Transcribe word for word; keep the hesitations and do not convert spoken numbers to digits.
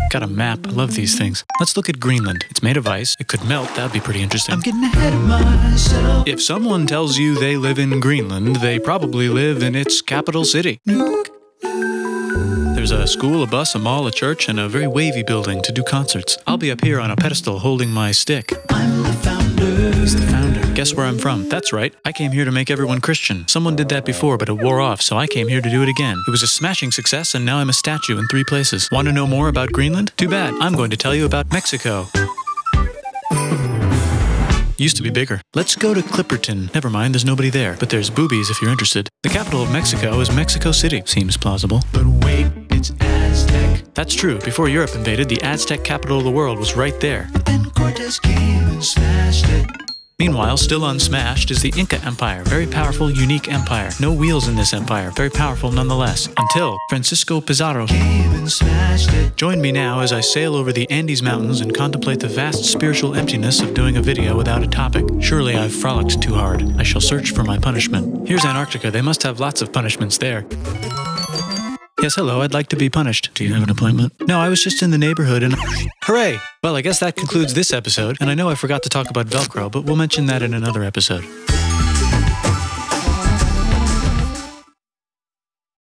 Got a map. I love these things. Let's look at Greenland. It's made of ice. It could melt. That'd be pretty interesting. I'm getting ahead of myself. If someone tells you they live in Greenland, they probably live in its capital city. There's a school, a bus, a mall, a church, and a very wavy building to do concerts. I'll be up here on a pedestal holding my stick. I'm the founder. He's the founder. Guess where I'm from? That's right. I came here to make everyone Christian. Someone did that before, but it wore off, so I came here to do it again. It was a smashing success, and now I'm a statue in three places. Want to know more about Greenland? Too bad. I'm going to tell you about Mexico. Used to be bigger. Let's go to Clipperton. Never mind, there's nobody there. But there's boobies if you're interested. The capital of Mexico is Mexico City. Seems plausible. But wait, it's Aztec. That's true. Before Europe invaded, the Aztec capital of the world was right there. But then Cortez came and smashed it. Meanwhile, still unsmashed is the Inca Empire. Very powerful, unique empire. No wheels in this empire. Very powerful nonetheless. Until Francisco Pizarro Came and smashed it. Join me now as I sail over the Andes Mountains and contemplate the vast spiritual emptiness of doing a video without a topic. Surely I've frolicked too hard. I shall search for my punishment. Here's Antarctica. They must have lots of punishments there. Yes, hello, I'd like to be punished. Do you have an appointment? No, I was just in the neighborhood and... Hooray! Well, I guess that concludes this episode, and I know I forgot to talk about Velcro, but we'll mention that in another episode.